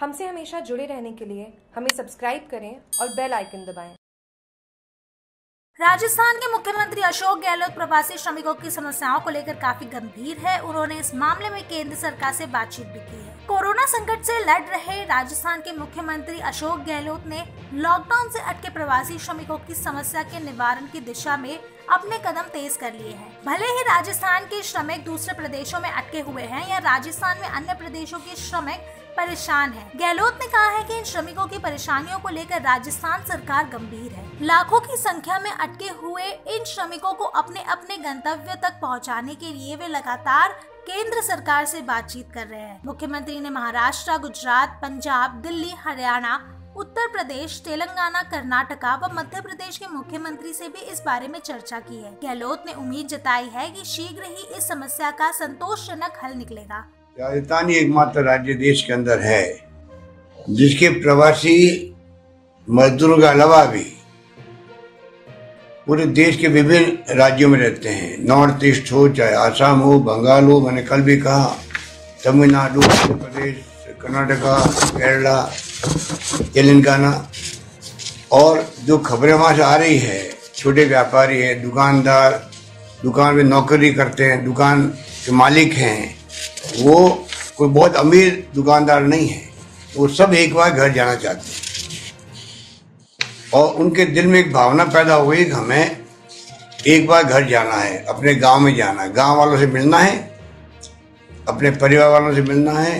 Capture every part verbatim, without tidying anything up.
हमसे हमेशा जुड़े रहने के लिए हमें सब्सक्राइब करें और बेल आइकन दबाएं। राजस्थान के मुख्यमंत्री अशोक गहलोत प्रवासी श्रमिकों की समस्याओं को लेकर काफी गंभीर है। उन्होंने इस मामले में केंद्र सरकार से बातचीत भी की है। कोरोना संकट से लड़ रहे राजस्थान के मुख्यमंत्री अशोक गहलोत ने लॉकडाउन से अटके प्रवासी श्रमिकों की समस्या के निवारण की दिशा में अपने कदम तेज कर लिए हैं। भले ही राजस्थान के श्रमिक दूसरे प्रदेशों में अटके हुए हैं या राजस्थान में अन्य प्रदेशों के श्रमिक परेशान हैं। गहलोत ने कहा है कि इन श्रमिकों की परेशानियों को लेकर राजस्थान सरकार गंभीर है। लाखों की संख्या में अटके हुए इन श्रमिकों को अपने अपने गंतव्य तक पहुंचाने के लिए वे लगातार केंद्र सरकार से बातचीत कर रहे हैं। मुख्यमंत्री ने महाराष्ट्र, गुजरात, पंजाब, दिल्ली, हरियाणा, उत्तर प्रदेश, तेलंगाना, कर्नाटका व मध्य प्रदेश के मुख्यमंत्री से भी इस बारे में चर्चा की है। गहलोत ने उम्मीद जताई है कि शीघ्र ही इस समस्या का संतोषजनक हल निकलेगा। राजस्थान ही एकमात्र राज्य देश के अंदर है जिसके प्रवासी मजदूरों के अलावा भी पूरे देश के विभिन्न राज्यों में रहते हैं। नॉर्थ ईस्ट हो, चाहे आसाम हो, बंगाल हो, मैंने कल भी कहा, तमिलनाडु, उत्तर प्रदेश, कर्नाटका, केरला, तेलंगाना। और जो खबरें वहाँ से आ रही है, छोटे व्यापारी है, दुकानदार, दुकान में नौकरी करते हैं, दुकान के मालिक हैं, वो कोई बहुत अमीर दुकानदार नहीं है, वो सब एक बार घर जाना चाहते हैं। और उनके दिल में एक भावना पैदा हो गई कि हमें एक बार घर जाना है, अपने गांव में जाना है, गांव वालों से मिलना है, अपने परिवार वालों से मिलना है,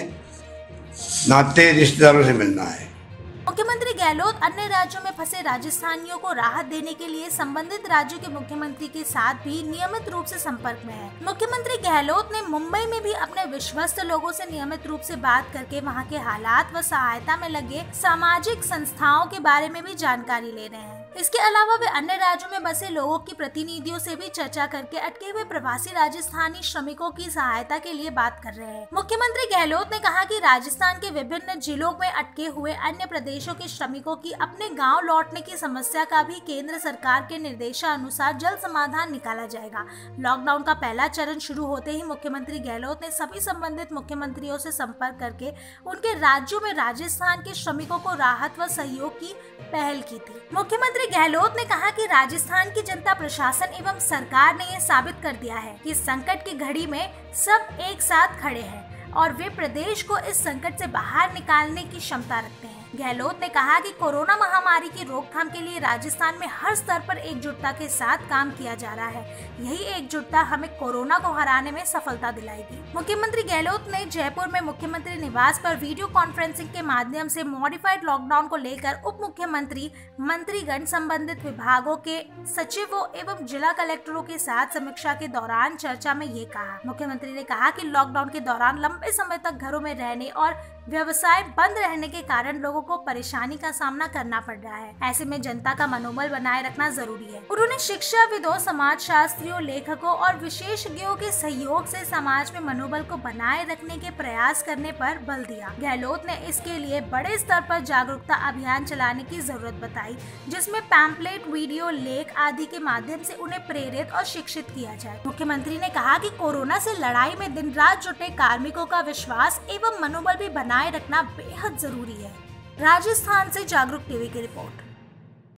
नाते रिश्तेदारों से मिलना है। मुख्यमंत्री गहलोत अन्य राज्यों में फंसे राजस्थानियों को राहत देने के लिए संबंधित राज्यों के मुख्यमंत्री के साथ भी नियमित रूप से संपर्क में है। मुख्यमंत्री गहलोत ने मुंबई में भी अपने विश्वस्त लोगों से नियमित रूप से बात करके वहां के हालात व सहायता में लगे सामाजिक संस्थाओं के बारे में भी जानकारी ले रहे हैं। इसके अलावा वे अन्य राज्यों में बसे लोगों की प्रतिनिधियों से भी चर्चा करके अटके हुए प्रवासी राजस्थानी श्रमिकों की सहायता के लिए बात कर रहे हैं। मुख्यमंत्री गहलोत ने कहा कि राजस्थान के विभिन्न जिलों में अटके हुए अन्य प्रदेशों के श्रमिकों की अपने गांव लौटने की समस्या का भी केंद्र सरकार के निर्देशानुसार जल्द समाधान निकाला जाएगा। लॉकडाउन का पहला चरण शुरू होते ही मुख्यमंत्री गहलोत ने सभी संबंधित मुख्यमंत्रियों से संपर्क करके उनके राज्यों में राजस्थान के श्रमिकों को राहत व सहयोग की पहल की थी। मुख्यमंत्री गहलोत ने कहा कि राजस्थान की जनता, प्रशासन एवं सरकार ने यह साबित कर दिया है कि संकट की घड़ी में सब एक साथ खड़े हैं और वे प्रदेश को इस संकट से बाहर निकालने की क्षमता रखते हैं। गहलोत ने कहा कि कोरोना महामारी की रोकथाम के लिए राजस्थान में हर स्तर पर एकजुटता के साथ काम किया जा रहा है। यही एकजुटता हमें कोरोना को हराने में सफलता दिलाएगी। मुख्यमंत्री गहलोत ने जयपुर में मुख्यमंत्री निवास पर वीडियो कॉन्फ्रेंसिंग के माध्यम से मॉडिफाइड लॉकडाउन को लेकर उप मुख्यमंत्री, मंत्रीगण, संबंधित विभागों के सचिवों एवं जिला कलेक्टरों के साथ समीक्षा के दौरान चर्चा में ये कहा। मुख्यमंत्री ने कहा कि लॉकडाउन के दौरान लंबे समय तक घरों में रहने और व्यवसाय बंद रहने के कारण लोगों को परेशानी का सामना करना पड़ रहा है। ऐसे में जनता का मनोबल बनाए रखना जरूरी है। उन्होंने शिक्षाविदों, समाज शास्त्रियों, लेखकों और विशेषज्ञों के सहयोग से समाज में मनोबल को बनाए रखने के प्रयास करने पर बल दिया। गहलोत ने इसके लिए बड़े स्तर पर जागरूकता अभियान चलाने की जरूरत बताई, जिसमें पैम्पलेट, वीडियो, लेख आदि के माध्यम से उन्हें प्रेरित और शिक्षित किया जाए। मुख्यमंत्री ने कहा कि कोरोना से लड़ाई में दिन रात जुटे कार्मिकों का विश्वास एवं मनोबल भी बनाए रखना बेहद जरूरी है। राजस्थान से जागरूक टीवी की रिपोर्ट।